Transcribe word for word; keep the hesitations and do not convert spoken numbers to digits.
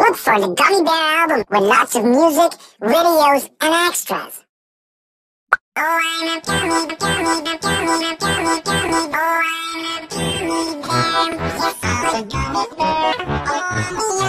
Look for the Gummy Bear album with lots of music, videos, and extras. Oh, I'm a gummy, gummy, gummy, gummy, gummy. Oh, I'm a gummy bear. Yes, I'm a gummy bear. Oh,